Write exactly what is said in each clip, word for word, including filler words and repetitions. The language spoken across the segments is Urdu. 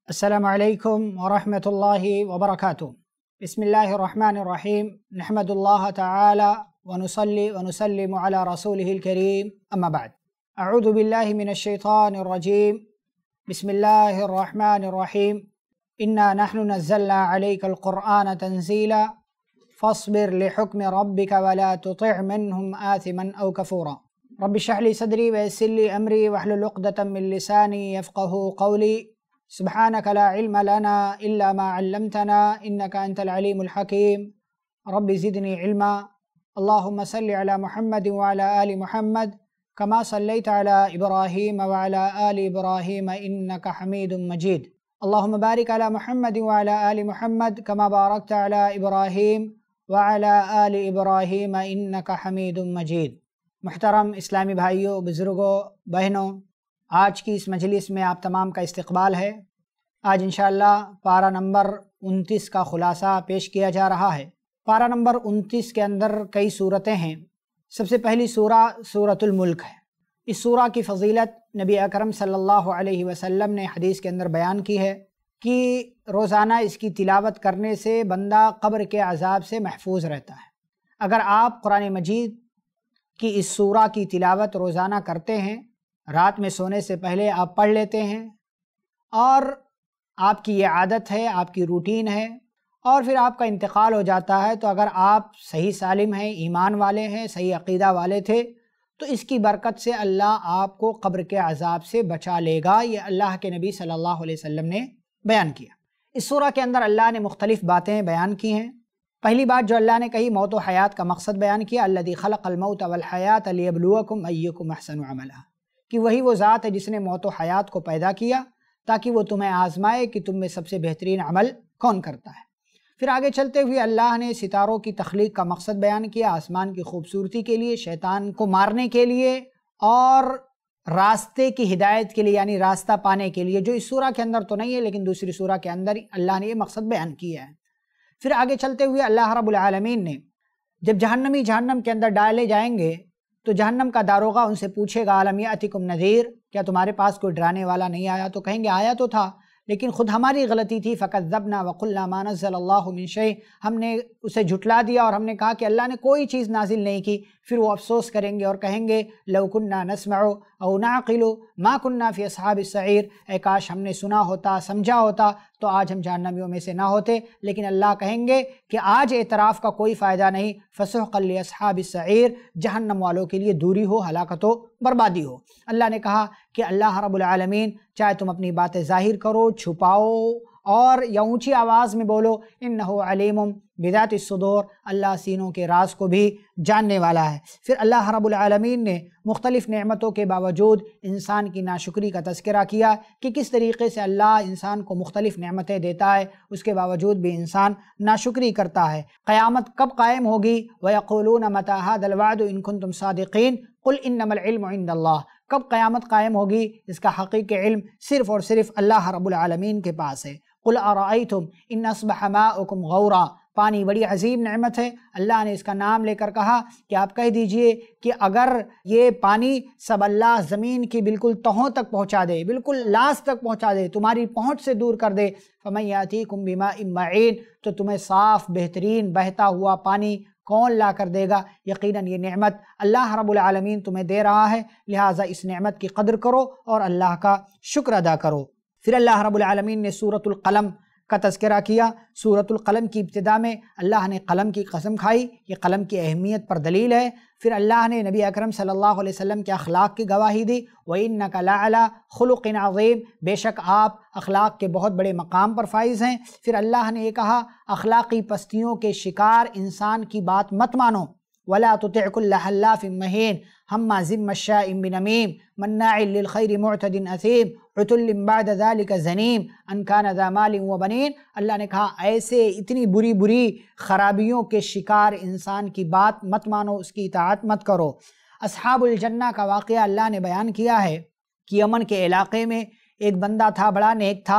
अस्सलामु अलैकुम वरहमतुल्लाहि वबरकातुहू। बिस्मिल्लाहिर्रहमानिर्रहीम। नहमदुल्लाह तआला व नुसल्ली व नुसल्लिमु अला रसूलिहिल करीम, अम्मा बाद। अऊज़ु बिल्लाहि मिनश शैतानिर रजीम। बिस्मिल्लाहिर्रहमानिर्रहीम। इन्ना नहनु नज़्ज़लना अलैकल क़ुरआन तंज़ीला फ़स्बिर लिहुक्मि रब्बिका वला तुतिअ मिन्हुम आथिमन औ कफ़ूरा। रब्बि इश्रह ली सदरी व यस्सिर ली अमरी वहलुल उक़दतम मिन लिसानी यफ़क़हू क़ौली। सुब्हानका ला इल्म लना इल्ला मा अल्लमतना इन्नका अंतल अलीमुल हकीम। रब्बि ज़िदनी इल्मा। अल्लाहुम्मा सल्लि अला मुहम्मद व अला आलि मुहम्मद कमा सल्लैता अला इब्राहीम व अला आलि इब्राहीम इन्नका हमीदुम मजीद। अल्लाहुम्मा बारिक अला मुहम्मद व अला आलि मुहम्मद कमा बारकता अला इब्राहीम व अला आलि इब्राहीम इन्नका हमीदुम मजीद। मुहतरम इस्लामी भाइयों, बुज़ुर्गों, बहनों, आज की इस मजलिस में आप तमाम का इस्तकबाल है। आज इंशाअल्लाह पारा नंबर उनतीस का खुलासा पेश किया जा रहा है। पारा नंबर उनतीस के अंदर कई सूरतें हैं। सबसे पहली सूरा सूरतुल मुल्क है। इस सूरा की फ़जीलत नबी अकरम सल्लल्लाहु अलैहि वसल्लम ने हदीस के अंदर बयान की है कि रोज़ाना इसकी तिलावत करने से बंदा क़ब्र के अज़ाब से महफूज रहता है। अगर आप कुरान मजीद की इस सूरा की तिलावत रोज़ाना करते हैं, रात में सोने से पहले आप पढ़ लेते हैं और आपकी ये आदत है, आपकी रूटीन है, और फिर आपका इंतकाल हो जाता है, तो अगर आप सही सालिम हैं, ईमान वाले हैं, सही अक़ीदा वाले थे, तो इसकी बरकत से अल्लाह आपको क़ब्र के अज़ाब से बचा लेगा। ये अल्लाह के नबी सल्लल्लाहु अलैहि वसल्लम ने बयान किया। इस सूरा के अंदर अल्लाह ने मुख्तलिफ़ बातें बयान की हैं। पहली बात जो अल्लाह ने कही, मौत व हयात का मकसद बयान किया। अल्लज़ी खलक़ल मौत वल हयात लियब्लुवकुम अय्युकुम अहसनु अमला, कि वही वो ज़ात है जिसने मौत व हयात को पैदा किया ताकि वो तुम्हें आज़माए कि तुम में सबसे बेहतरीन अमल कौन करता है। फिर आगे चलते हुए अल्लाह ने सितारों की तख्लीक का मकसद बयान किया, आसमान की खूबसूरती के लिए, शैतान को मारने के लिए और रास्ते की हिदायत के लिए, यानी रास्ता पाने के लिए, जो इस सूरा के अंदर तो नहीं है लेकिन दूसरी सूरा के अंदर अल्लाह ने ये मकसद बयान किया है। फिर आगे चलते हुए अल्लाह रब्बुल आलमीन ने जब जहन्नमी जहन्नम के अंदर डाले जाएंगे तो जहन्नम का दारोगा उनसे पूछेगा, आलम यातिकुम नज़ीर, क्या तुम्हारे पास कोई डराने वाला नहीं आया? तो कहेंगे आया तो था, लेकिन ख़ुद हमारी गलती थी। फ़कज़्ज़बना व क़ुल्ना मा नज़्ज़लल्लाहु मिन शै, हमने उसे झुटला दिया और हमने कहा कि अल्लाह ने कोई चीज़ नाजिल नहीं की। फिर वो अफसोस करेंगे और कहेंगे, लौ कुन्ना नस्मउ औ नअक़िलु मा कुन्ना फ़ी अस्हाबिस सईर, ऐ काश हमने सुना होता, समझा होता तो आज हम जहन्नमियों में से ना होते। लेकिन अल्लाह कहेंगे कि आज एतराफ़ का कोई फ़ायदा नहीं। फ़सुहक़न लि अस्हाबिस सईर, जहन्नम वालों के लिए दूरी हो, हलाकत हो, बर्बादी हो। अल्लाह ने कहा कि अल्लाह रब्बुल आलमीन चाहे तुम अपनी बातें ज़ाहिर करो, छुपाओ और या ऊँची आवाज़ में बोलो, इन्नहु अलीमुम बिज़ातिस सुदूर, अल्लाह सीनों के राज को भी जानने वाला है। फिर अल्लाह रब्बुल आलमीन ने मुख्तलिफ़ नेमतों के बावजूद इंसान की नाशुक्री का तज़किरा किया कि किस तरीक़े से अल्लाह इंसान को मुख्तलिफ़ नेमतें देता है, उसके बावजूद भी इंसान नाशुक्री करता है। क़यामत कब कायम होगी? व यक़ूलून मता हाज़ल वअद इन कुन्तुम सादिक़ीन क़ुल इन्नमल इल्मु इंदल्लाह, कब क़यामत कायम होगी इसका हक़ीक़ी इल्म सिर्फ़ और सिर्फ़ अल्लाह रब्बुल आलमीन के पास है। क़ुल अरअयतुम इन अस्बह माउकुम गौरा, पानी बड़ी अजीम नेमत है। अल्लाह ने इसका नाम लेकर कहा कि आप कह दीजिए कि अगर ये पानी सब अल्लाह ज़मीन की बिल्कुल तहों तक पहुँचा दे, बिल्कुल लास्ट तक पहुँचा दे, तुम्हारी पहुँच से दूर कर दे, फ़मन यातीकुम बिमाइन मईन, तो तुम्हें साफ़ बेहतरीन बहता हुआ पानी कौन ला कर देगा? यकीनन ये नेमत अल्लाह रब्बुल आलमीन तुम्हें दे रहा है, लिहाजा इस नेमत की कदर करो और अल्लाह का शुक्र अदा करो। फिर अल्लाह रब्बुल आलमीन ने सूरतुल क़लम का तज़किरा किया। सूरतुल क़लम की इब्तिदा में अल्लाह ने क़लम की कसम खाई, ये क़लम की अहमियत पर दलील है। फिर अल्लाह ने नबी अकरम सल्लल्लाहु अलैहि वसल्लम के अखलाक की गवाही दी, व इन्नका लअला खुलुक़िन अज़ीम, बेशक आप अखलाक के बहुत बड़े मकाम पर फाइज़ हैं। फिर अल्लाह ने ये कहा, अखलाक़ी पस्तियों के शिकार इंसान की बात मत मानो। वला तुतिअ कुल्ल हल्लाफ़िन महीन हम्माज़िम मश्शाइन बिनमीम मन्नाइल लिल खैरि मुअतदिन असीम उतुल्लिम बअद ज़ालिका ज़नीम अन कान ज़ा मालिन व बनीन। अल्लाह ने कहा, ऐसे इतनी बुरी बुरी खराबियों के शिकार इंसान की बात मत मानो, उसकी इताअत मत करो। अस्हाबुल जन्ना का वाक़या अल्लाह ने बयान किया है कि यमन के इलाक़े में एक बंदा था, बड़ा नेक था,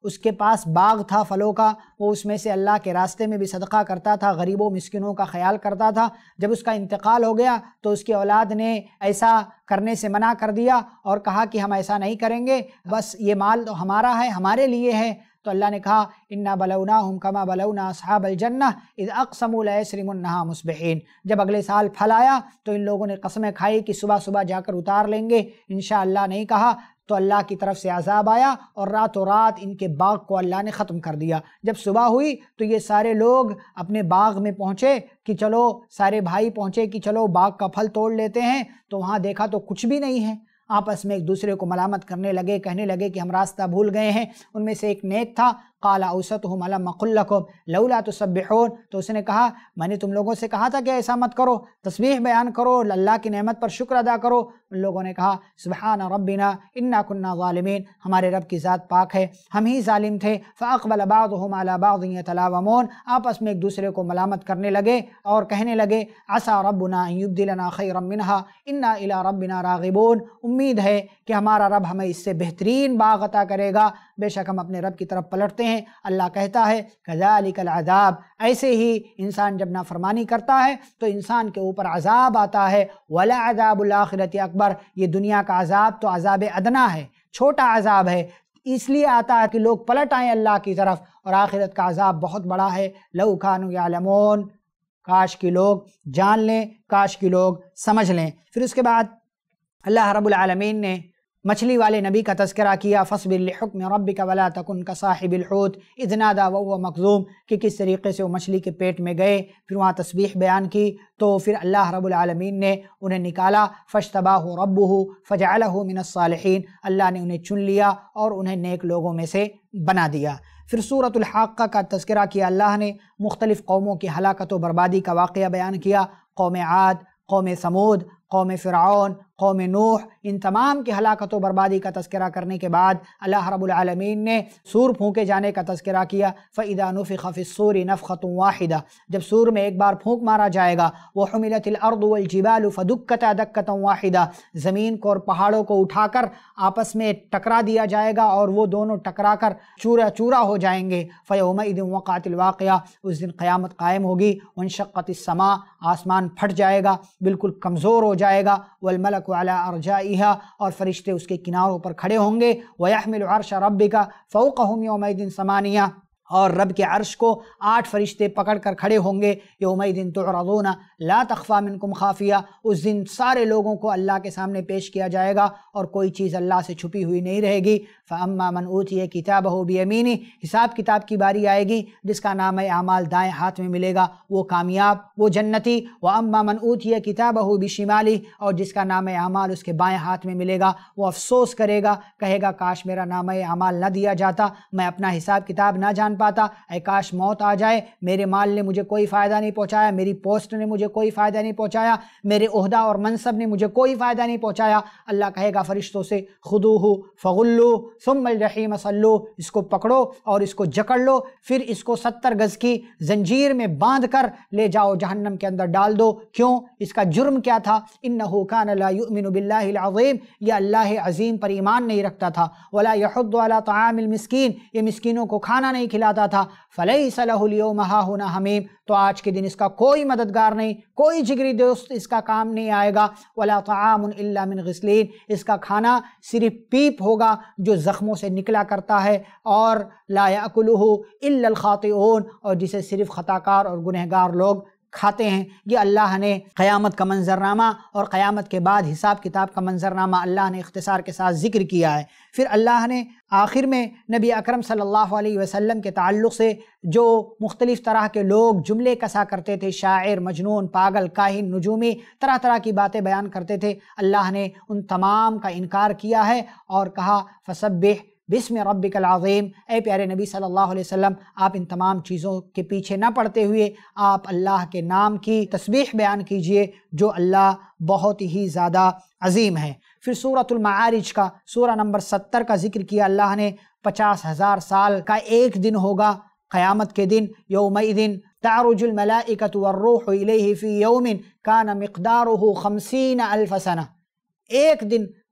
اس کے پاس باغ تھا پھلوں کا، وہ اس میں سے اللہ کے راستے میں بھی صدقہ کرتا تھا، غریبوں مسکینوں کا خیال کرتا تھا۔ جب اس کا انتقال ہو گیا تو اس کی اولاد نے ایسا کرنے سے منع کر دیا اور کہا کہ ہم ایسا نہیں کریں گے، بس یہ مال تو ہمارا ہے، ہمارے لیے ہے۔ تو اللہ نے کہا اِنَّا بَلَوْنَاهُمْ كَمَا بَلَوْنَا أَصْحَابَ الْجَنَّةِ إِذْ أَقْسَمُوا لَيَسْرِمُنَّهَا مُصْبِحِينَ۔ جب اگلے سال پھل آیا تو ان لوگوں نے قسمیں کھائی کہ صبح صبح جا کر اتار لیں گے، انشاءاللہ نہیں کہا تو اللہ کی طرف سے عذاب آیا اور راتوں رات ان کے باغ کو اللہ نے ختم کر دیا۔ جب صبح ہوئی تو یہ سارے لوگ اپنے باغ میں پہنچے کہ چلو، سارے بھائی پہنچے کہ چلو باغ کا پھل توڑ لیتے ہیں، تو وہاں دیکھا تو کچھ بھی نہیں ہے۔ آپس میں ایک دوسرے کو ملامت کرنے لگے، کہنے لگے کہ ہم راستہ بھول گئے ہیں۔ ان میں سے ایک نیک تھا، قال اوسطهم الم اقل لكم لولا تسبحون، تو اس نے کہا میں نے تم لوگوں سے کہا تھا کہ ایسا مت کرو، تسبیح بیان کرو، اللہ کی نعمت پر شکر ادا کرو۔ ان لوگوں نے کہا سبحان ربنا انا كنا ظالمین، ہمارے رب کی ذات پاک ہے، ہم ہی ظالم تھے۔ فاقبل بعضهم على بعض يتلاومون، آپس میں ایک دوسرے کو ملامت کرنے لگے اور کہنے لگے عسى ربنا ان يبدلنا خيرا منها انا الى ربنا راغبون، امید ہے کہ ہمارا رب ہمیں اس سے بہترین باغ عطا کرے گا، بے شک ہم اپنے رب کی طرف پلٹتے ہیں۔ اللہ کہتا ہے کذالک العذاب، ایسے ہی انسان جب نافرمانی کرتا ہے تو انسان کے اوپر عذاب آتا ہے۔ ولعذاب الآخرۃ اکبر، یہ دنیا کا عذاب تو عذاب ادنا ہے، چھوٹا عذاب ہے، اس لیے آتا ہے کہ لوگ پلٹ آئیں اللہ کی طرف، اور آخرت کا عذاب بہت بڑا ہے۔ لو کانوا یعلمون، کاش کہ لوگ جان لیں، کاش کہ لوگ سمجھ لیں۔ پھر اس کے بعد اللہ رب العالمین نے مچھلی والے نبی کا تذکرہ کیا، فاصبر لحکم ربک ولا تکن کصاحب الحوت اذ نادى وهو مکظوم، کہ کس طریقے سے وہ مچھلی کے پیٹ میں گئے، پھر وہاں تسبیح بیان کی، تو پھر اللہ رب العالمین نے انہیں نکالا، فاجتباہ ربہ فجعلہ من الصالحین، اللہ نے انہیں چن لیا اور انہیں نیک لوگوں میں سے بنا دیا۔ پھر سورۃ الحاقہ کا تذکرہ کیا اللہ نے، مختلف قوموں کی ہلاکت و بربادی کا واقعہ بیان کیا، قوم عاد، قوم ثمود، قوم فرعون، قوم نوح، ان تمام کی ہلاکت و بربادی کا تذکرہ کرنے کے بعد اللہ رب العالمین نے سور پھونکے جانے کا تذکرہ کیا، فَإِذَا نُفِخَ فِي الصُّورِ نَفْخَةٌ وَاحِدَةٌ، جب سور میں ایک بار پھونک مارا جائے گا، وَحُمِلَتِ الْأَرْضُ وَالْجِبَالُ فَدُكَّتَا دَكَّةً وَاحِدَةً، زمین کو اور پہاڑوں کو اٹھا کر آپس میں ٹکرا دیا جائے گا اور وہ دونوں ٹکرا کر چورا چورا ہو جائیں گے۔ فَيَوْمَئِذٍ وَقَعَتِ الْوَاقِعَةُ، اس دن قیامت قائم ہوگی، وَانشَقَّتِ السَّمَاءُ، آسمان پھٹ جائے گا، بالکل کمزور ہو جائے گا، وَالْمَلَكُ عَلَىٰ أَرْجَائِهَا، اور فرشتے اس کے کناروں پر کھڑے ہوں گے، وَيَحْمِلُ عَرْشَ رَبِّكَ فَوْقَهُمْ يَوْمَئِذٍ ثَمَانِيَةٌ، اور رب کے عرش کو آٹھ فرشتے پکڑ کر کھڑے ہوں گے، یومئذ تعرضون لا تخفى منکم خافیہ، اس دن سارے لوگوں کو اللہ کے سامنے پیش کیا جائے گا اور کوئی چیز اللہ سے چھپی ہوئی نہیں رہے گی۔ فاما من اوتی کتابہ بیمینہ، حساب کتاب کی باری آئے گی، جس کا نام اعمال دائیں ہاتھ میں ملے گا وہ کامیاب، وہ جنتی۔ واما من اوتی کتابہ بشمالہ، اور جس کا نام اعمال اس کے بائیں ہاتھ میں ملے گا وہ افسوس کرے گا، کہے گا کاش میرا نام اعمال نہ دیا جاتا، میں اپنا حساب کتاب نہ جان پاتا، اے کاش موت آ جائے، میرے مال نے مجھے کوئی فائدہ نہیں پہنچایا، میری پوسٹ نے مجھے کوئی فائدہ نہیں پہنچایا، میرے عہدہ اور منصب نے مجھے کوئی فائدہ نہیں پہنچایا۔ اللہ کہے گا فرشتوں سے خذوہ فغلوہ ثم الجحیم صلوہ، اس کو پکڑو اور اس کو جکڑ لو، پھر اس کو ستر گز کی زنجیر میں باندھ کر لے جاؤ جہنم کے اندر ڈال دو۔ کیوں؟ اس کا جرم کیا تھا؟ انہ کان لا یؤمن باللہ العظیم، یہ اللہ عظیم پر ایمان نہیں رکھتا تھا، ولا یحض علی طعام المسکین، یہ مسکینوں کو کھانا نہیں کھلاتا تھا، فلیس لہ اليوم ہاہنا حمیم، تو آج کے دن اس کا کوئی مددگار نہیں، کوئی جگری دوست اس کا کام نہیں آئے گا، ولا طعام الا من غسلین، اس کا کھانا صرف پیپ ہوگا جو زخموں سے نکلا کرتا ہے، اور لا یاکلہ الا الخاطئون، اور جسے صرف خطاکار اور گنہگار لوگ کھاتے ہیں۔ یہ اللہ نے قیامت کا منظرنامہ اور قیامت کے بعد حساب کتاب کا منظرنامہ اللہ نے اختصار کے ساتھ ذکر کیا ہے۔ پھر اللہ نے آخر میں نبی اکرم صلی اللہ علیہ وسلم کے تعلق سے جو مختلف طرح کے لوگ جملے کسا کرتے تھے، شاعر، مجنون، پاگل، کاہن، نجومی، طرح طرح کی باتیں بیان کرتے تھے، اللہ نے ان تمام کا انکار کیا ہے اور کہا فسبح بسم ربک العظیم، اے پیارے نبی صلی اللہ علیہ وسلم، آپ ان تمام چیزوں کے پیچھے نہ پڑتے ہوئے آپ اللہ کے نام کی تسبیح بیان کیجئے جو اللہ بہت ہی زیادہ عظیم ہے۔ پھر سورۃ المعارج کا سورہ نمبر ستر کا ذکر کیا اللہ نے، پچاس ہزار سال کا ایک دن ہوگا قیامت کے دن، یومئذ تعرج الملائکۃ والروح الیہ فی یوم کان مقدارہ خمسین الف سنہ، ایک دن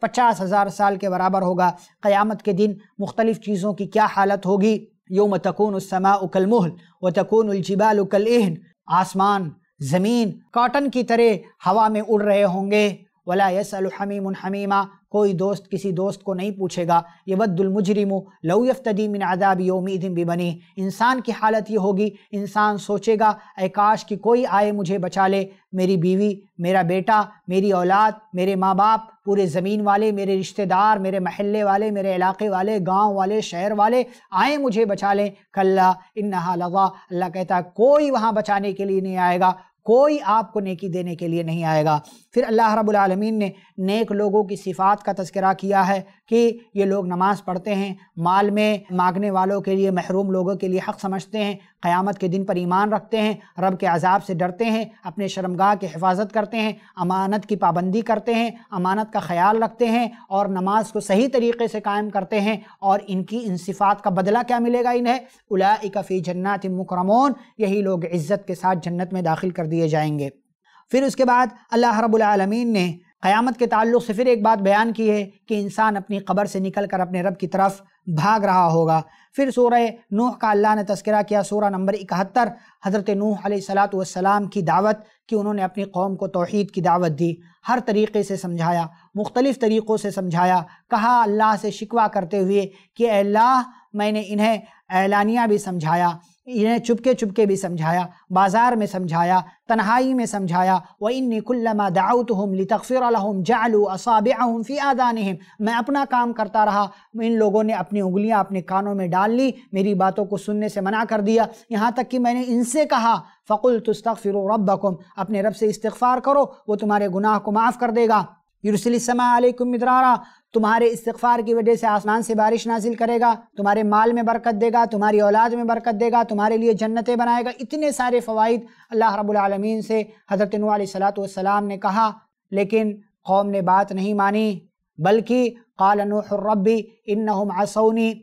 پچاس ہزار سال کے برابر ہوگا۔ قیامت کے دن مختلف چیزوں کی کیا حالت ہوگی؟ یوم تکون السماء کالمہل وتکون الجبال کالعہن، آسمان زمین کاٹن کی طرح ہوا میں اڑ رہے ہوں گے۔ ولا یسأل حمیم حمیما، کوئی دوست کسی دوست کو نہیں پوچھے گا۔ یود المجرم لو یفتدی من عذاب یومئذ ببنیہ، انسان کی حالت یہ ہوگی، انسان سوچے گا اے کاش کہ کوئی آئے مجھے بچا لے، میری بیوی، میرا بیٹا، میری اولاد، میرے ماں باپ، پورے زمین والے، میرے رشتہ دار، میرے محلے والے، میرے علاقے والے، گاؤں والے، شہر والے آئیں مجھے بچا لیں۔ کلا انہا لظیٰ، اللہ کہتا ہے کوئی وہاں بچانے کے لیے نہیں آئے گا، کوئی آپ کو نیکی دینے کے لیے نہیں آئے گا۔ پھر اللہ رب العالمین نے نیک لوگوں کی صفات کا تذکرہ کیا ہے کہ یہ لوگ نماز پڑھتے ہیں، مال میں مانگنے والوں کے لیے، محروم لوگوں کے لیے حق سمجھتے ہیں، قیامت کے دن پر ایمان رکھتے ہیں، رب کے عذاب سے ڈرتے ہیں، اپنے شرمگاہ کی حفاظت کرتے ہیں، امانت کی پابندی کرتے ہیں، امانت کا خیال رکھتے ہیں اور نماز کو صحیح طریقے سے قائم کرتے ہیں۔ اور ان کی ان صفات کا بدلہ کیا ملے گا انہیں؟ اولئک فی جنات مکرمون، یہی لوگ عزت کے ساتھ جنت میں داخل کر دیے جائیں گے۔ پھر اس کے بعد اللہ رب العالمین نے قیامت کے تعلق سے پھر ایک بات بیان کی ہے کہ انسان اپنی قبر سے نکل کر اپنے رب کی طرف بھاگ رہا ہوگا۔ پھر سورہ نوح کا اللہ نے تذکرہ کیا، سورہ نمبر اکہتر، حضرت نوح علیہ الصلاۃ والسلام کی دعوت کہ انہوں نے اپنی قوم کو توحید کی دعوت دی، ہر طریقے سے سمجھایا، مختلف طریقوں سے سمجھایا، کہا اللہ سے شکوہ کرتے ہوئے کہ اے اللہ میں نے انہیں اعلانیہ بھی سمجھایا، انہیں چپکے چپکے بھی سمجھایا، بازار میں سمجھایا، تنہائی میں سمجھایا۔ وَإِنِّي كُلَّمَا دَعَوْتُهُمْ لِتَغْفِرَ لَهُمْ جَعَلُوا أَصَابِعَهُمْ فِي آذَانِهِمْ، میں اپنا کام کرتا رہا، ان لوگوں نے اپنی انگلیاں اپنے کانوں میں ڈال لی، میری باتوں کو سننے سے منع کر دیا، یہاں تک کہ میں نے ان سے کہا فَقُلْتُ اسْتَغْفِرُوا رَبَّكُمْ، اپنے رب سے استغفار کرو، وہ تمہارے گناہ کو معاف کر دے گا۔ یرسل السماء علیکم مدرارا، تمہارے استغفار کی وجہ سے آسمان سے بارش نازل کرے گا، تمہارے مال میں برکت دے گا، تمہاری اولاد میں برکت دے گا، تمہارے لیے جنتیں بنائے گا۔ اتنے سارے فوائد اللہ رب العالمین سے حضرت نوح علیہ الصلاۃ والسلام نے کہا، لیکن قوم نے بات نہیں مانی، بلکہ قال نوح رب انہم عصونی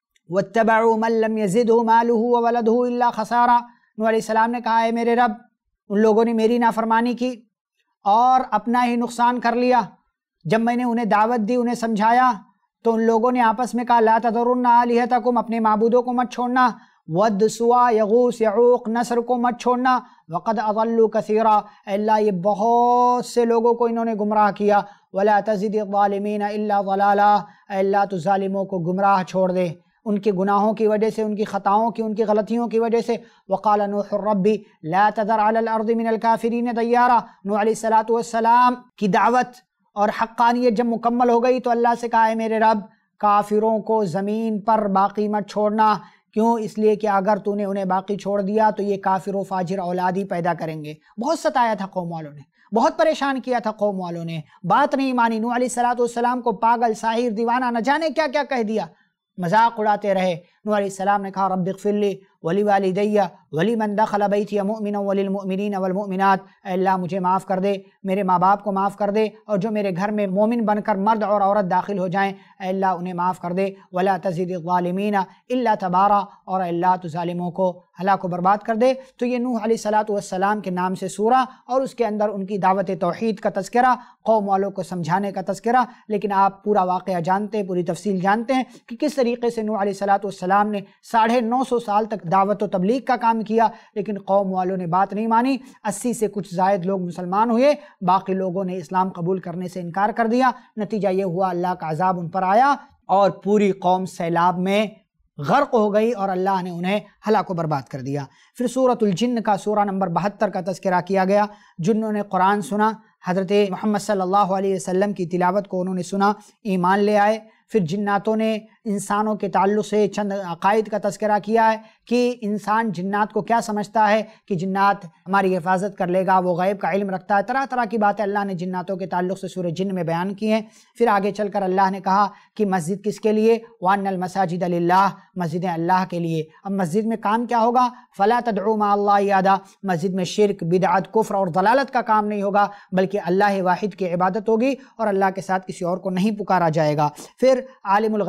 واتبعوا من لم یزدہ مالہ وولدہ الا خسارا۔ نوح علیہ السلام نے کہا اے میرے رب، ان لوگوں نے میری نافرمانی کی اور اپنا ہی نقصان کر لیا۔ جب میں نے انہیں دعوت دی، انہیں سمجھایا، تو ان لوگوں نے آپس میں کہا لا تذرن آلہتکم، اپنے معبودوں کو مت چھوڑنا، ود، سوا، یغوث، یعوق، نصر کو مت چھوڑنا، وقد اضلوا کثیرا، اے اللہ یہ بہت سے لوگوں کو انہوں نے گمراہ کیا، ولا تزد الظالمین الا ضلالا، اے اللہ تو ظالموں کو گمراہ چھوڑ دے، ان کے گناہوں کی وجہ سے، ان کی خطاؤں کی، ان کی غلطیوں کی وجہ سے۔ وقال نوح رب لا تذر علی الارض من الکافرین دیارا، نوح علیہ الصلاۃ والسلام کی دعوت اور حقانیت جب مکمل ہو گئی تو اللہ سے کہا اے میرے رب، کافروں کو زمین پر باقی مت چھوڑنا، کیوں؟ اس لیے کہ اگر تو نے انہیں باقی چھوڑ دیا تو یہ کافر و فاجر اولادی پیدا کریں گے۔ بہت ستایا تھا قوم والوں نے، بہت پریشان کیا تھا قوم والوں نے، بات نہیں مانی۔ نوح علیہ الصلاۃ والسلام کو پاگل، ساحر، دیوانہ، نہ جانے کیا کیا کہہ دیا، مذاق اڑاتے رہے۔ نوح علیہ السلام نے کہا رب اغفر لی ولوالدی ولمن دخل بیتی مؤمنا وللمؤمنین والمؤمنات، اے اللہ مجھے معاف کر دے، میرے ماں باپ کو معاف کر دے، اور جو میرے گھر میں مومن بن کر مرد اور عورت داخل ہو جائیں اے اللہ انہیں معاف کر دے۔ ولا تزد الظالمین الا تبارا، اور اے اللہ تو ظالموں کو ہلاک و برباد کر دے۔ تو یہ نوح علیہ الصلاۃ والسلام کے نام سے سورہ، اور اس کے اندر ان کی دعوت توحید کا تذکرہ، قوم والوں کو سمجھانے کا تذکرہ۔ لیکن آپ پورا واقعہ جانتے ہیں، پوری تفصیل جانتے ہیں کہ کس طریقے سے نوح علیہ الصلاۃ والسلام نے ساڑھے نو سو سال تک دعوت و تبلیغ کا کام کیا، لیکن قوم والوں نے بات نہیں مانی۔ اسی سے کچھ زائد لوگ مسلمان ہوئے، باقی لوگوں نے اسلام قبول کرنے سے انکار کر دیا۔ نتیجہ یہ ہوا اللہ کا عذاب ان پر آیا اور پوری قوم سیلاب میں غرق ہو گئی اور اللہ نے انہیں ہلاک و برباد کر دیا۔ پھر سورۃ الجن کا سورہ نمبر بہتر کا تذکرہ کیا گیا۔ جنہوں نے قرآن سنا، حضرت محمد صلی اللہ علیہ وسلم کی تلاوت کو انہوں نے سنا، ایمان لے آئے۔ پھر جناتوں نے انسانوں کے تعلق سے چند عقائد کا تذکرہ کیا ہے کہ انسان جنات کو کیا سمجھتا ہے کہ جنات ہماری حفاظت کر لے گا، وہ غیب کا علم رکھتا ہے، طرح طرح کی باتیں اللہ نے جناتوں کے تعلق سے سورہ جن میں بیان کی ہیں۔ پھر آگے چل کر اللہ نے کہا کہ مسجد کس کے لیے؟ وَأَنَّ الْمَسَاجِدَ لِلَّهِ، مسجدیں اللہ کے لیے۔ اب مسجد میں کام کیا ہوگا؟ فَلَا تَدْعُوا مَعَ اللَّهِ أَحَدًا، مسجد میں شرک، بدعت، کفر اور ضلالت کا کام نہیں ہوگا، بلکہ اللہ واحد کی عبادت ہوگی اور اللہ کے ساتھ کسی اور کو نہیں پکارا جائے گا۔ پھر عالم الغیب کون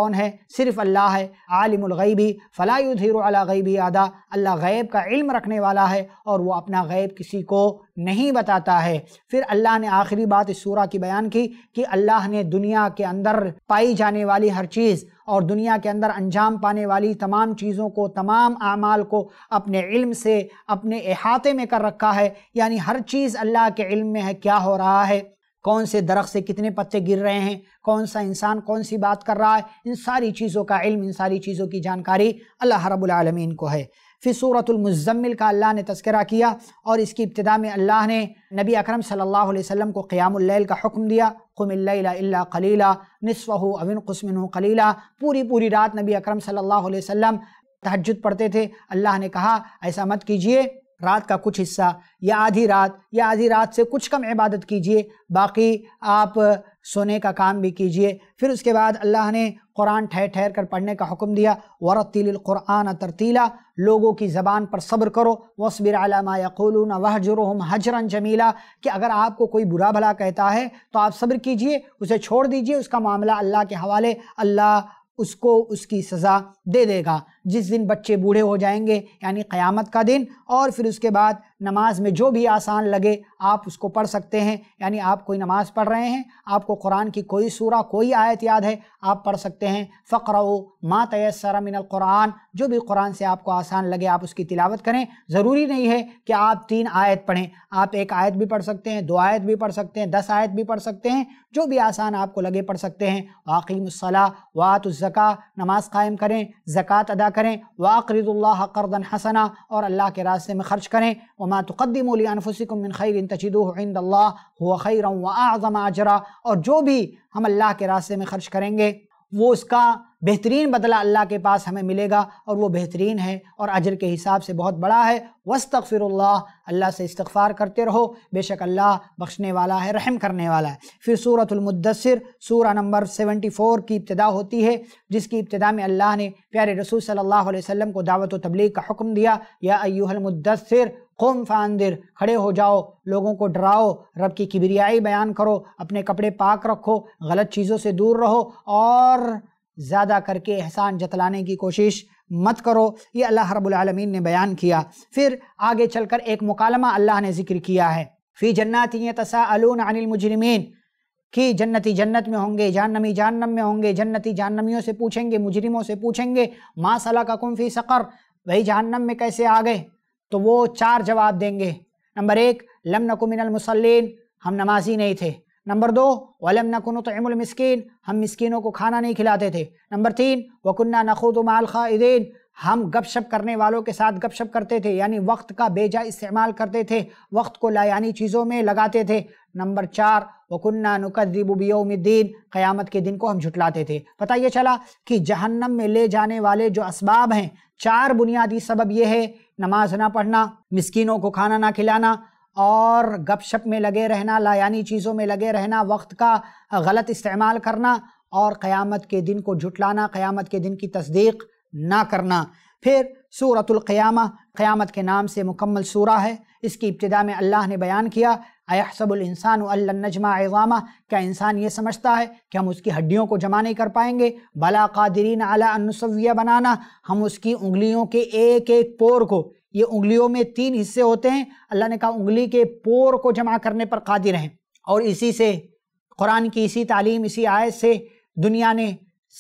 کون ہے؟ صرف اللہ ہے۔ عالم الغیبی فلا یظہر علی غیبی احدا، اللہ غیب کا علم رکھنے والا ہے اور وہ اپنا غیب کسی کو نہیں بتاتا ہے۔ پھر اللہ نے آخری بات اس سورہ کی بیان کی کہ اللہ نے دنیا کے اندر پائی جانے والی ہر چیز اور دنیا کے اندر انجام پانے والی تمام چیزوں کو، تمام اعمال کو اپنے علم سے اپنے احاطے میں کر رکھا ہے، یعنی ہر چیز اللہ کے علم میں ہے۔ کیا ہو رہا ہے، کون سے درخت سے کتنے پتے گر رہے ہیں، کون سا انسان کون سی بات کر رہا ہے، ان ساری چیزوں کا علم، ان ساری چیزوں کی جانکاری اللہ رب العالمین کو ہے۔ پھر سورۃ المزمل کا اللہ نے تذکرہ کیا اور اس کی ابتدا میں اللہ نے نبی اکرم صلی اللہ علیہ وسلم کو قیام اللیل کا حکم دیا۔ قم اللیل الا قلیلا نصفہ او انقص منہ قلیلا، پوری پوری رات نبی اکرم صلی اللہ علیہ وسلم تہجد پڑھتے تھے۔ اللہ نے کہا ایسا مت کیجئے، رات کا کچھ حصہ یا آدھی رات یا آدھی رات سے کچھ کم عبادت کیجئے، باقی آپ سونے کا کام بھی کیجئے۔ پھر اس کے بعد اللہ نے قرآن ٹھہر ٹھہر کر پڑھنے کا حکم دیا۔ وَرَتِّلِ الْقُرْآنَ تَرْتِيلًا، لوگوں کی زبان پر صبر کرو۔ وَاصْبِرْ عَلَىٰ مَا يَقُولُونَ وَاهْجُرْهُمْ هَجْرًا جَمِيلًا، کہ اگر آپ کو کوئی برا بھلا کہتا ہے تو آپ صبر کیجئے، اسے چھوڑ دیجئے، اس کا معاملہ اللہ کے حوالے، اللہ اس کو اس کی سزا دے دے گا۔ جس دن بچے بوڑھے ہو جائیں گے یعنی قیامت کا دن، اور پھر اس کے بعد نماز میں جو بھی آسان لگے آپ اس کو پڑھ سکتے ہیں، یعنی آپ کوئی نماز پڑھ رہے ہیں، آپ کو قرآن کی کوئی سورہ کوئی آیت یاد ہے آپ پڑھ سکتے ہیں۔ فَقْرَؤُوا مَا تَيَسَّرَ مِنَ الْقُرْآنِ، جو بھی قرآن سے آپ کو آسان لگے آپ اس کی تلاوت کریں۔ ضروری نہیں ہے کہ آپ تین آیت پڑھیں، آپ ایک آیت بھی پڑھ سکتے ہیں، دو آیت بھی پڑھ سکتے ہیں، دس آیت بھی پڑھ سکتے ہیں، جو بھی آسان آپ کو لگے پڑھ سکتے ہیں۔ وَأَقِیمُوا الصَّلَاةَ وَآتُوا الزَّکَاةَ، نماز قائم کریں، زکوٰۃ ادا کریں۔ وَأَقْرِضُوا اللَّهَ قَرْضًا حَسَنًا، اور اللہ کے راستے میں خرچ کریں۔ وَمَا تُقَدِّمُوا لِأَنفُسِكُم مِّن خَيْرٍ تَجِدُوهُ عِندَ اللَّهِ هُوَ خَيْرًا وَأَعْظَمَ أَجْرًا، اور جو بھی ہم اللہ کے راستے میں خرچ کریں گے وہ اس کا بہترین بدلہ اللہ کے پاس ہمیں ملے گا، اور وہ بہترین ہے اور اجر کے حساب سے بہت بڑا ہے۔ وَاسْتَغْفِرُوا اللَّهَ، اللہ سے استغفار کرتے رہو، بے شک اللہ بخشنے والا ہے، رحم کرنے والا ہے۔ پھر سورۃ المدثر سورہ نمبر چوہتر کی ابتدا ہوتی ہے، جس کی ابتدا میں اللہ نے پیارے رسول صلی اللہ علیہ وسلم کو دعوت و تبلیغ کا حکم دیا۔ یا ایھا المدثر قم فانذر، کھڑے ہو جاؤ، لوگوں کو ڈراؤ، رب کی کبریائی بیان کرو، اپنے کپڑے پاک رکھو، غلط چیزوں سے دور رہو، اور زیادہ کر کے احسان جتلانے کی کوشش مت کرو۔ یہ اللہ رب العالمین نے بیان کیا۔ پھر آگے چل کر ایک مکالمہ اللہ نے ذکر کیا ہے، فی جنات یتساءلون عن المجرمین، کہ جنتی جنت میں ہوں گے، جہنمی جہنم میں ہوں گے، جنتی جہنمیوں سے پوچھیں گے، مجرموں سے پوچھیں گے ما سلککم فی سقر، وہی جہنم میں کیسے آ گئے؟ تو وہ چار جواب دیں گے۔ نمبر ایک، لم نکن من المصلین، ہم نمازی نہیں تھے۔ نمبر دو، ولم نکن نطعم المسکین، ہم مسکینوں کو کھانا نہیں کھلاتے تھے۔ نمبر تین، وکنا نخوض مع الخائضین، ہم گپ شپ کرنے والوں کے ساتھ گپ شپ کرتے تھے، یعنی وقت کا بے جا استعمال کرتے تھے، وقت کو لایعنی چیزوں میں لگاتے تھے۔ نمبر چار، وَكُنَّا نُكَذِّبُ بِيَوْمِ الدِّينِ، قیامت کے دن کو ہم جھٹلاتے تھے۔ پتہ یہ چلا کہ جہنم میں لے جانے والے جو اسباب ہیں، چار بنیادی سبب یہ ہے، نماز نہ پڑھنا، مسکینوں کو کھانا نہ کھلانا، اور گپ شپ میں لگے رہنا، لایعنی چیزوں میں لگے رہنا، وقت کا غلط استعمال کرنا، اور قیامت کے دن کو جھٹلانا، قیامت کے دن کی تصدیق نہ کرنا۔ پھر سورۃ القیامہ قیامت کے نام سے مکمل سورہ ہے۔ اس کی ابتدا میں اللہ نے بیان کیا، ایحسب الانسان ان لن نجمع عظامہ، کیا انسان یہ سمجھتا ہے کہ ہم اس کی ہڈیوں کو جمع نہیں کر پائیں گے؟ بلا قادرین علی ان نسوی بنانا، ہم اس کی انگلیوں کے ایک ایک پور کو، یہ انگلیوں میں تین حصے ہوتے ہیں، اللہ نے کہا انگلی کے پور کو جمع کرنے پر قادر ہیں۔ اور اسی سے قرآن کی اسی تعلیم، اسی آیت سے دنیا نے،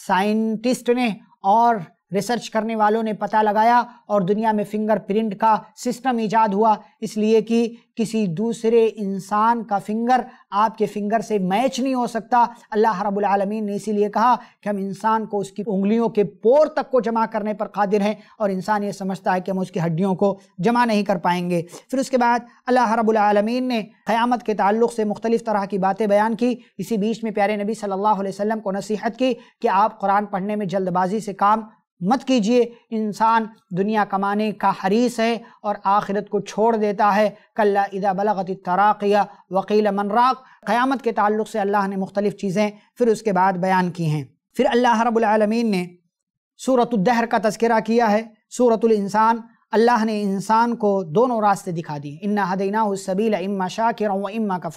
سائنٹسٹ نے اور ریسرچ کرنے والوں نے پتہ لگایا، اور دنیا میں فنگر پرنٹ کا سسٹم ایجاد ہوا، اس لیے کہ کسی دوسرے انسان کا فنگر آپ کے فنگر سے میچ نہیں ہو سکتا۔ اللہ رب العالمین نے اسی لیے کہا کہ ہم انسان کو اس کی انگلیوں کے پور تک کو جمع کرنے پر قادر ہیں، اور انسان یہ سمجھتا ہے کہ ہم اس کی ہڈیوں کو جمع نہیں کر پائیں گے۔ پھر اس کے بعد اللہ رب العالمین نے قیامت کے تعلق سے مختلف طرح کی باتیں بیان کی۔ اسی بیچ میں پیارے نبی صلی اللہ علیہ وسلم کو نصیحت کی کہ آپ قرآن پڑھنے میں جلد بازی سے کام مت کیجئے، انسان دنیا کمانے کا حریص ہے اور آخرت کو چھوڑ دیتا ہے۔ کلا اذا بلغت التراقی وقیل من راق، قیامت کے تعلق سے اللہ نے مختلف چیزیں پھر اس کے بعد بیان کی ہیں۔ پھر اللہ رب العالمین نے سورۃ الدہر کا تذکرہ کیا ہے۔ سورۃ الانسان، اللہ نے انسان کو دونوں راستے دکھا دیے، انا ہدیناہ السبیل اما شاکرا و اما کفورا،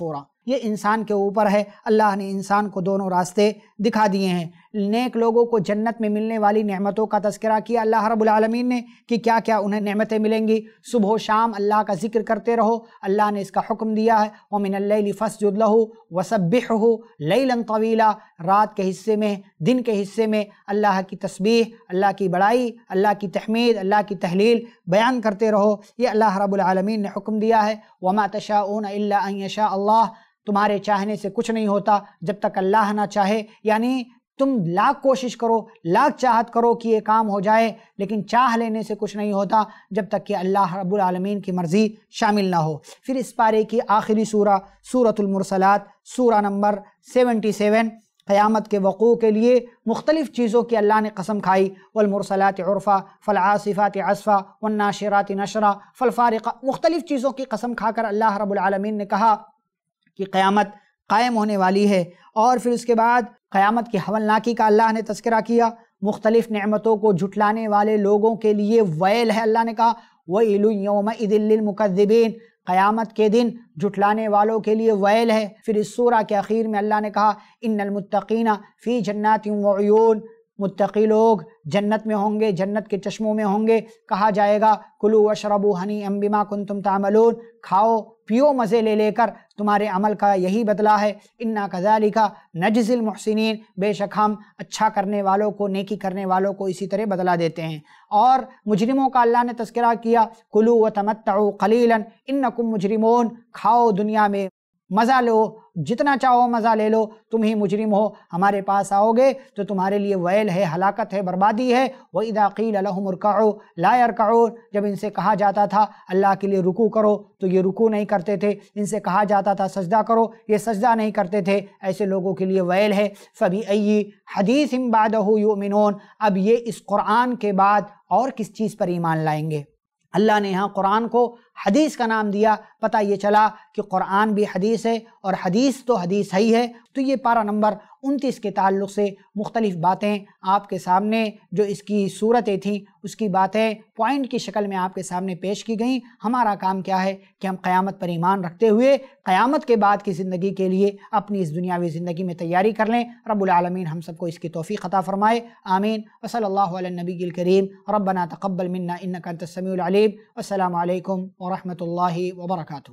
یہ انسان کے اوپر ہے۔ اللہ نے انسان کو دونوں راستے دکھا دیے ہیں۔ نیک لوگوں کو جنت میں ملنے والی نعمتوں کا تذکرہ کیا اللہ رب العالمین نے کہ کیا کیا انہیں نعمتیں ملیں گی۔ صبح و شام اللہ کا ذکر کرتے رہو، اللہ نے اس کا حکم دیا ہے۔ وَمِنَ اللَّيْلِ فَاسْجُدْ لَهُ وَسَبِّحْهُ لَيْلًا طَوِيلًا، رات کے حصے میں، دن کے حصے میں اللہ کی تسبیح، اللہ کی بڑائی، اللہ کی تحمید، اللہ کی تحلیل بیان کرتے رہو۔ یہ اللہ رب العالمین نے حکم دیا ہے۔ وَمَا تَشَاءُونَ إِلَّا أَن يَشَاءَ اللَّهُ، تمہارے چاہنے سے کچھ نہیں ہوتا جب تک اللہ نہ چاہے، یعنی تم لاکھ کوشش کرو، لاکھ چاہت کرو کہ یہ کام ہو جائے، لیکن چاہ لینے سے کچھ نہیں ہوتا جب تک کہ اللہ رب العالمین کی مرضی شامل نہ ہو۔ پھر اس پارے کی آخری سورہ سورۃ المرسلات، سورہ نمبر سیونٹی سیون، قیامت کے وقوع کے لیے مختلف چیزوں کی اللہ نے قسم کھائی۔ والمرسلات عرفا فالعاصفات عصفا والناشرات نشرا فالفارقات، مختلف چیزوں کی قسم کھا کر اللہ رب العالمین نے کہا کہ قیامت قائم ہونے والی ہے۔ اور پھر اس کے بعد قیامت کی ہولناکی کا اللہ نے تذکرہ کیا۔ مختلف نعمتوں کو جھٹلانے والے لوگوں کے لیے ویل ہے، اللہ نے کہا وَيْلٌ يَوْمَئِذٍ لِّلْمُكَذِّبِينَ، قیامت کے دن جھٹلانے والوں کے لیے ویل ہے۔ پھر اس سورہ کے اخیر میں اللہ نے کہا ان المتقین فی جنات وعیون، متقی لوگ جنت میں ہوں گے، جنت کے چشموں میں ہوں گے۔ کہا جائے گا کلوا واشربوا ہنیئا بما کنتم تعملون، کھاؤ پیو مزے لے لے کر، تمہارے عمل کا یہی بدلہ ہے۔ انا کذالک نجزی المحسنین، بے شک ہم اچھا کرنے والوں کو، نیکی کرنے والوں کو اسی طرح بدلہ دیتے ہیں۔ اور مجرموں کا اللہ نے تذکرہ کیا کلوا وتمتعوا قلیلا انکم مجرمون، کھاؤ دنیا میں مزہ لو، جتنا چاہو مزہ لے لو، تم ہی مجرم ہو، ہمارے پاس آؤ گے تو تمہارے لیے ویل ہے، ہلاکت ہے، بربادی ہے۔ وَإِذَا قِيلَ لَهُمُ ارْكَعُوا لَا يَرْكَعُونَ، جب ان سے کہا جاتا تھا اللہ کے لیے رکوع کرو تو یہ رکوع نہیں کرتے تھے، ان سے کہا جاتا تھا سجدہ کرو یہ سجدہ نہیں کرتے تھے، ایسے لوگوں کے لیے ویل ہے۔ فَبِأَيِّ حَدِيثٍ بَعْدَهُ يُؤْمِنُونَ، اب یہ اس قرآن کے بعد اور کس چیز پر ایمان لائیں گے؟ اللہ نے یہاں قرآن کو حدیث کا نام دیا، پتہ یہ چلا کہ قرآن بھی حدیث ہے اور حدیث تو حدیث ہی ہے۔ تو یہ پارہ نمبر انتیس کے تعلق سے مختلف باتیں آپ کے سامنے، جو اس کی صورتیں تھیں اس کی باتیں پوائنٹ کی شکل میں آپ کے سامنے پیش کی گئیں۔ ہمارا کام کیا ہے کہ ہم قیامت پر ایمان رکھتے ہوئے قیامت کے بعد کی زندگی کے لیے اپنی اس دنیاوی زندگی میں تیاری کر لیں۔ رب العالمین ہم سب کو اس کی توفیق عطا فرمائے، آمین۔ وصلی اللہ علی النبی الکریم، ربنا تقبل منا انک انت السمیع العلیم، والسلام علیکم ورحمۃ اللہ وبرکاتہ۔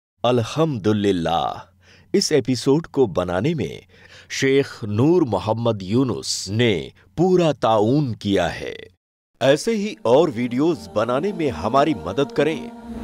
الحمدللہ، اس ایپیسوڈ کو بنانے میں شیخ نور محمد یونس نے پورا تعاون کیا ہے۔ ایسے ہی اور ویڈیوز بنانے میں ہماری مدد کریں